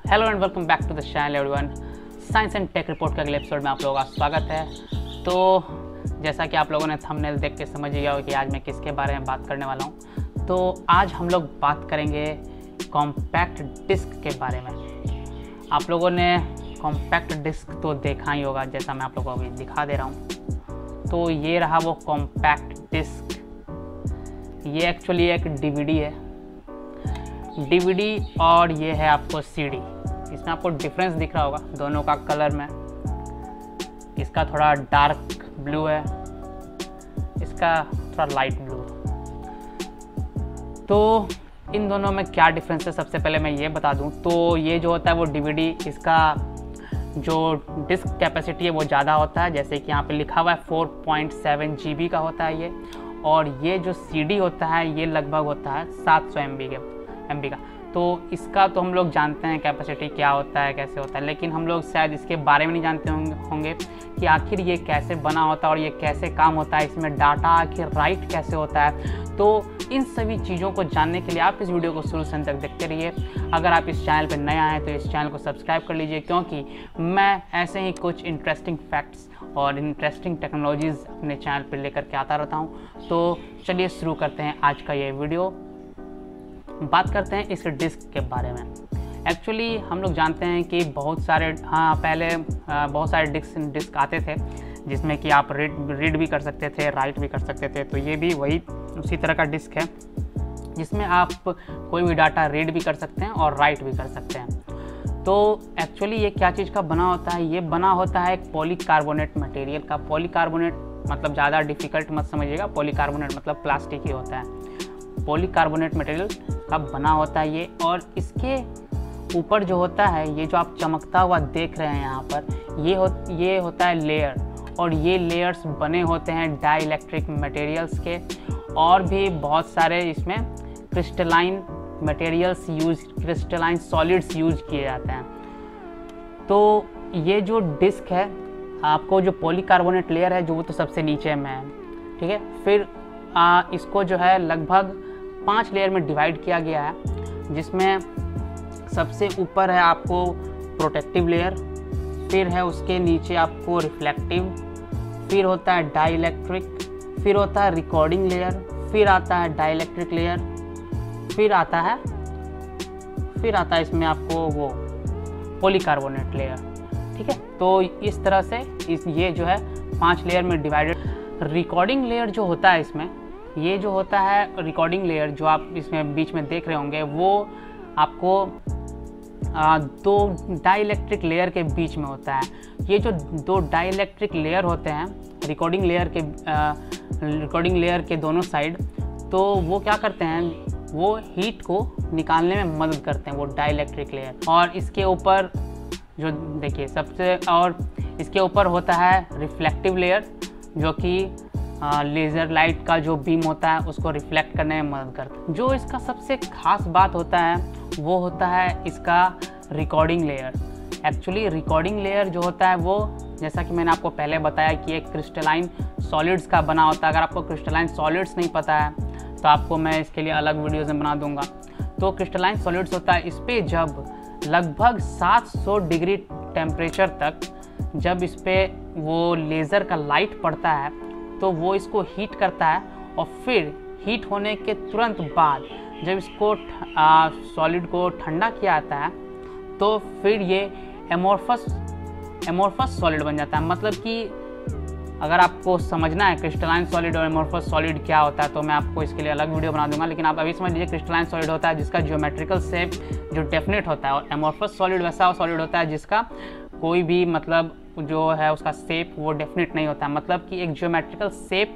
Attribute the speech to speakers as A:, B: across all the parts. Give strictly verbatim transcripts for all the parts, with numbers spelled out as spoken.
A: Hello and welcome back to the channel everyone. Science and tech report के अगले episode में आप लोगों का स्वागत है। तो जैसा कि आप लोगों ने थंबनेल देख के समझ गया हो कि आज मैं किसके बारे में बात करने वाला हूँ, तो आज हम लोग बात करेंगे कॉम्पैक्ट डिस्क के बारे में। आप लोगों ने कॉम्पैक्ट डिस्क तो देखा ही होगा, जैसा मैं आप लोगों को अभी दिखा दे रहा हूँ। तो ये रहा वो कॉम्पैक्ट डिस्क। ये एक्चुअली एक डीवीडी है, डीवीडी और ये है आपको सीडी। इसमें आपको डिफरेंस दिख रहा होगा दोनों का कलर में। इसका थोड़ा डार्क ब्लू है, इसका थोड़ा लाइट ब्लू है। तो इन दोनों में क्या डिफरेंस है, सबसे पहले मैं ये बता दूं। तो ये जो होता है वो डीवीडी, इसका जो डिस्क कैपेसिटी है वो ज़्यादा होता है, जैसे कि यहाँ पे लिखा हुआ है four point seven G B का होता है ये। और ये जो सीडी होता है ये लगभग होता है सात सौ एम बी के एम बी का। तो इसका तो हम लोग जानते हैं कैपेसिटी क्या होता है, कैसे होता है, लेकिन हम लोग शायद इसके बारे में नहीं जानते होंगे कि आखिर ये कैसे बना होता है और ये कैसे काम होता है, इसमें डाटा आखिर राइट कैसे होता है। तो इन सभी चीज़ों को जानने के लिए आप इस वीडियो को शुरू से अंत तक देखते रहिए। अगर आप इस चैनल पर नया हैं तो इस चैनल को सब्सक्राइब कर लीजिए, क्योंकि मैं ऐसे ही कुछ इंटरेस्टिंग फैक्ट्स और इंटरेस्टिंग टेक्नोलॉजीज़ अपने चैनल पर लेकर के आता रहता हूँ। तो चलिए शुरू करते हैं आज का ये वीडियो। बात करते हैं इस डिस्क के बारे में। एक्चुअली हम लोग जानते हैं कि बहुत सारे हाँ पहले बहुत सारे डिस्क डिस्क आते थे, जिसमें कि आप रीड रीड भी कर सकते थे, राइट भी कर सकते थे। तो ये भी वही उसी तरह का डिस्क है, जिसमें आप कोई भी डाटा रीड भी कर सकते हैं और राइट भी कर सकते हैं। तो एक्चुअली ये क्या चीज़ का बना होता है, ये बना होता है एक पॉलीकार्बोनेट मटेरियल का। पॉलीकार्बोनेट मतलब ज़्यादा डिफ़िकल्ट मत समझिएगा, पॉलीकार्बोनेट मतलब प्लास्टिक ही होता है। पॉलीकार्बोनेट मटेरियल का बना होता है ये। और इसके ऊपर जो होता है, ये जो आप चमकता हुआ देख रहे हैं यहाँ पर, ये हो ये होता है लेयर। और ये लेयर्स बने होते हैं डाइइलेक्ट्रिक मटेरियल्स के, और भी बहुत सारे इसमें crystalline materials use crystalline solids use किए जाते हैं। तो ये जो डिस्क है, आपको जो पॉलीकार्बोनेट लेयर है जो वो तो सबसे नीचे में है, ठीक है। फिर आ, इसको जो है लगभग पांच लेयर में डिवाइड किया गया है, जिसमें सबसे ऊपर है आपको प्रोटेक्टिव लेयर, फिर है उसके नीचे आपको रिफ्लेक्टिव, फिर होता है डाइइलेक्ट्रिक, फिर होता है रिकॉर्डिंग लेयर, फिर आता है डाइइलेक्ट्रिक लेयर, फिर आता है फिर आता है इसमें आपको वो पॉलीकार्बोनेट लेयर, ठीक है। तो इस तरह से इस ये जो है पांच लेयर में डिवाइडेड। रिकॉर्डिंग लेयर जो होता है इसमें, ये जो होता है रिकॉर्डिंग लेयर जो आप इसमें बीच में देख रहे होंगे, वो आपको आ, दो डाइइलेक्ट्रिक लेयर के बीच में होता है। ये जो दो डाइइलेक्ट्रिक लेयर होते हैं रिकॉर्डिंग लेयर के रिकॉर्डिंग लेयर के दोनों साइड, तो वो क्या करते हैं, वो हीट को निकालने में मदद करते हैं, वो डाइइलेक्ट्रिक लेयर। और इसके ऊपर जो देखिए सबसे और इसके ऊपर होता है रिफ्लेक्टिव लेयर, जो कि लेज़र लाइट का जो बीम होता है उसको रिफ्लेक्ट करने में मदद करता है। जो इसका सबसे खास बात होता है वो होता है इसका recording layer. Actually recording layer जो होता है वो, जैसा कि मैंने आपको पहले बताया कि एक क्रिस्टलाइन सॉलिड्स का बना होता है। अगर आपको क्रिस्टलाइन सॉलिड्स नहीं पता है तो आपको मैं इसके लिए अलग वीडियोज़ में बना दूंगा। तो क्रिस्टलाइन सॉलिड्स होता है, इस पर जब लगभग सात सौ डिग्री टेम्परेचर तक जब इस पर वो लेज़र का लाइट पड़ता है तो वो इसको हीट करता है, और फिर हीट होने के तुरंत बाद जब इसको सॉलिड को ठंडा किया जाता है तो फिर ये एमोर्फस एमोर्फस सॉलिड बन जाता है। मतलब कि अगर आपको समझना है क्रिस्टलाइन सॉलिड और एमोर्फस सॉलिड क्या होता है तो मैं आपको इसके लिए अलग वीडियो बना दूंगा, लेकिन आप अभी समझ लीजिए क्रिस्टलाइन सॉलिड होता है जिसका ज्योमेट्रिकल शेप जो डेफिनेट होता है, और एमोर्फस सॉलिड वैसा सॉलिड होता है जिसका कोई भी मतलब जो है उसका शेप वो डेफिनेट नहीं होता है। मतलब कि एक ज्योमेट्रिकल शेप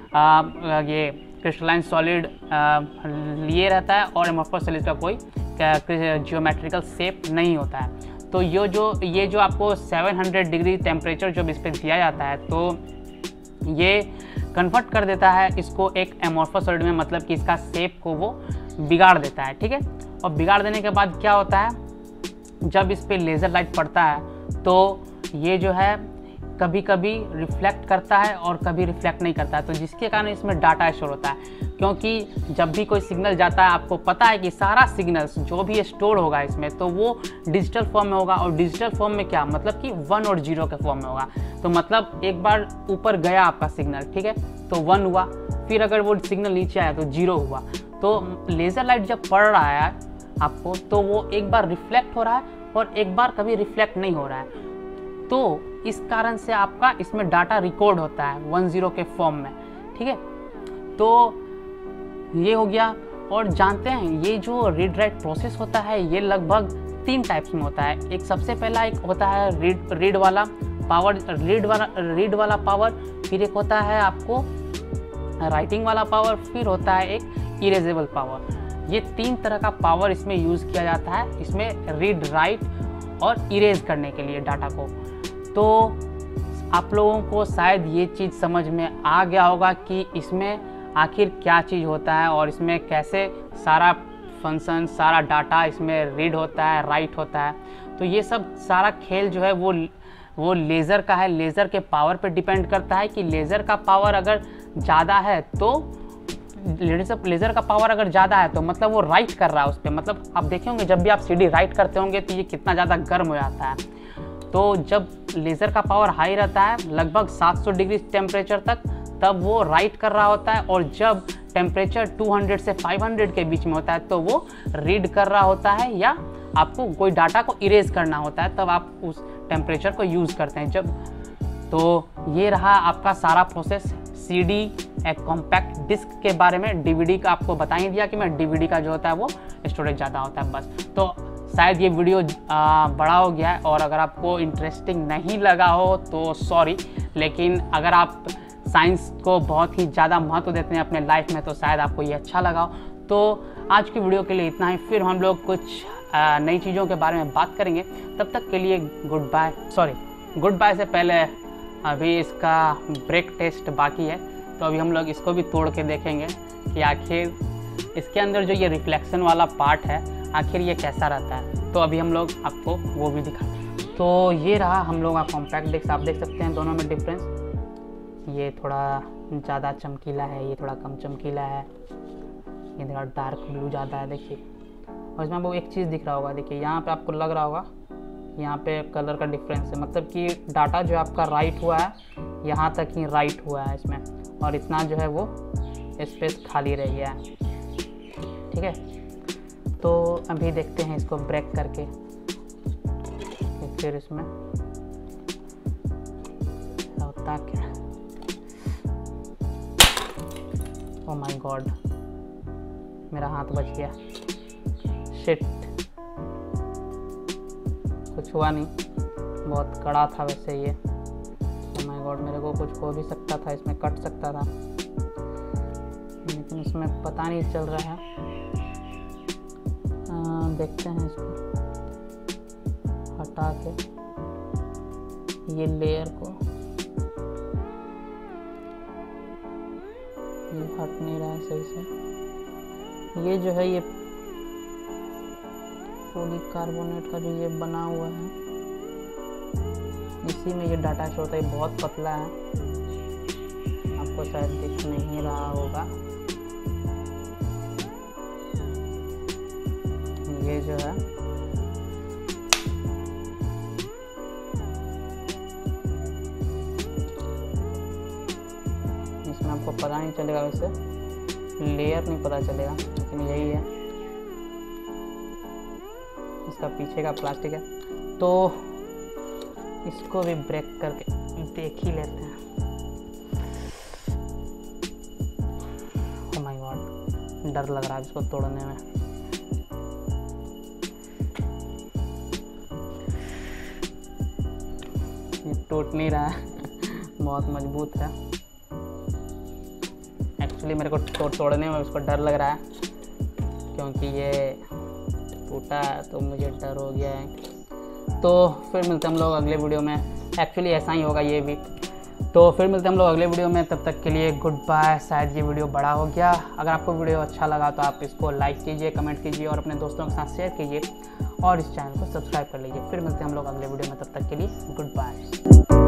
A: ये क्रिस्टलाइन सॉलिड लिए रहता है और एमोर्फस सॉलिड का कोई ज्योमेट्रिकल शेप नहीं होता है। तो ये जो ये जो आपको सात सौ डिग्री टेम्परेचर जब इस पर दिया जाता है तो ये कन्वर्ट कर देता है इसको एक एमोर्फस सॉलिड में, मतलब कि इसका शेप को वो बिगाड़ देता है, ठीक है। और बिगाड़ देने के बाद क्या होता है, जब इस पर लेज़र लाइट पड़ता है तो ये जो है कभी कभी रिफ्लेक्ट करता है और कभी रिफ्लेक्ट नहीं करता है, तो जिसके कारण इसमें डाटा स्टोर होता है। क्योंकि जब भी कोई सिग्नल जाता है, आपको पता है कि सारा सिग्नल्स जो भी स्टोर होगा इसमें, तो वो डिजिटल फॉर्म में होगा। और डिजिटल फॉर्म में क्या मतलब कि वन और जीरो के फॉर्म में होगा। तो मतलब एक बार ऊपर गया आपका सिग्नल, ठीक है, तो वन हुआ, फिर अगर वो सिग्नल नीचे आया तो जीरो हुआ। तो लेज़र लाइट जब पड़ रहा है आपको, तो वो एक बार रिफ्लेक्ट हो रहा है और एक बार कभी रिफ्लेक्ट नहीं हो रहा है। तो इस कारण से आपका इसमें डाटा रिकॉर्ड होता है वन जीरो के फॉर्म में, ठीक है। तो ये हो गया। और जानते हैं ये जो रीड राइट प्रोसेस होता है, ये लगभग तीन टाइप्स में होता है। एक सबसे पहला एक होता है रीड रीड वाला पावर, रीड वाला रीड वाला पावर, फिर एक होता है आपको राइटिंग वाला पावर, फिर होता है एक इरेजेबल पावर। ये तीन तरह का पावर इसमें यूज़ किया जाता है, इसमें रीड राइट और इरेज करने के लिए डाटा को। तो आप लोगों को शायद ये चीज़ समझ में आ गया होगा कि इसमें आखिर क्या चीज़ होता है और इसमें कैसे सारा फंक्शन, सारा डाटा इसमें रीड होता है, राइट होता है। तो ये सब सारा खेल जो है वो वो लेज़र का है। लेज़र के पावर पे डिपेंड करता है कि लेज़र का पावर अगर ज़्यादा है तो लेज़र का पावर अगर ज़्यादा है तो मतलब वो राइट कर रहा है उस पर। मतलब आप देखेंगे जब भी आप सीडी राइट करते होंगे तो ये कितना ज़्यादा गर्म हो जाता है। तो जब लेज़र का पावर हाई रहता है लगभग सात सौ डिग्री टेम्परेचर तक, तब वो राइट कर रहा होता है। और जब टेम्परेचर दो सौ से पाँच सौ के बीच में होता है तो वो रीड कर रहा होता है, या आपको कोई डाटा को इरेज करना होता है, तब आप उस टेम्परेचर को यूज़ करते हैं जब। तो ये रहा आपका सारा प्रोसेस सीडी, एक कॉम्पैक्ट डिस्क के बारे में। डीवीडी का आपको बता ही दिया कि मैं डीवीडी का जो होता है वो स्टोरेज ज़्यादा होता है, बस। तो शायद ये वीडियो आ, बड़ा हो गया है, और अगर आपको इंटरेस्टिंग नहीं लगा हो तो सॉरी, लेकिन अगर आप साइंस को बहुत ही ज़्यादा महत्व देते हैं अपने लाइफ में तो शायद आपको ये अच्छा लगा हो। तो आज की वीडियो के लिए इतना ही, फिर हम लोग कुछ नई चीज़ों के बारे में बात करेंगे। तब तक के लिए good bye. Sorry, good bye से पहले अभी इसका ब्रेक टेस्ट बाकी है, तो अभी हम लोग इसको भी तोड़ के देखेंगे कि आखिर इसके अंदर जो ये रिफ्लेक्शन वाला पार्ट है आखिर ये कैसा रहता है। तो अभी हम लोग आपको वो भी दिखाते हैं। तो ये रहा हम लोग का कॉम्पैक्ट डिस्क। आप देख सकते हैं दोनों में डिफरेंस, ये थोड़ा ज़्यादा चमकीला है, ये थोड़ा कम चमकीला है, ये थोड़ा डार्क ब्लू ज़्यादा है, देखिए। और इसमें आपको एक चीज़ दिख रहा होगा, देखिए यहाँ पे आपको लग रहा होगा यहाँ पे कलर का डिफरेंस है, मतलब कि डाटा जो आपका राइट हुआ है यहाँ तक ही राइट हुआ है इसमें, और इतना जो है वो स्पेस खाली रह गया है, ठीक है। तो अभी देखते हैं इसको ब्रेक करके, फिर इसमें होता क्या। ओह माय गॉड, मेरा हाथ बच गया, शिट, कुछ हुआ नहीं, बहुत कड़ा था वैसे ये। ओह माय गॉड, मेरे को कुछ हो भी सकता था, इसमें कट सकता था, लेकिन इसमें पता नहीं चल रहा है। आ, देखते हैं इसको हटा के ये लेयर को, ये हट नहीं रहा है सही से। ये जो है ये पॉलीकार्बोनेट का जो ये बना हुआ है, इसी में ये डाटा स्टोर होता है। बहुत पतला है, आपको शायद दिख नहीं रहा होगा। ये जो है इसमें आपको पता नहीं चलेगा, वैसे लेयर नहीं पता चलेगा, लेकिन यही है, इसका पीछे का प्लास्टिक है। तो इसको भी ब्रेक करके देख ही लेते हैं। ओह माय गॉड, डर लग रहा है इसको तोड़ने में। ये टूट नहीं रहा है, बहुत मजबूत है। एक्चुअली मेरे को तो तोड़ने में उसको डर लग रहा है, क्योंकि ये टूटा है तो मुझे डर हो गया है। तो फिर मिलते हैं हम लोग अगले वीडियो में। एक्चुअली ऐसा ही होगा ये भी। तो फिर मिलते हैं हम लोग अगले वीडियो में, तब तक के लिए गुड बाय। शायद ये वीडियो बड़ा हो गया। अगर आपको वीडियो अच्छा लगा तो आप इसको लाइक कीजिए, कमेंट कीजिए और अपने दोस्तों के साथ शेयर कीजिए, और इस चैनल को सब्सक्राइब कर लीजिए। फिर मिलते हैं हम लोग अगले वीडियो में, तब तक के लिए गुड बाय।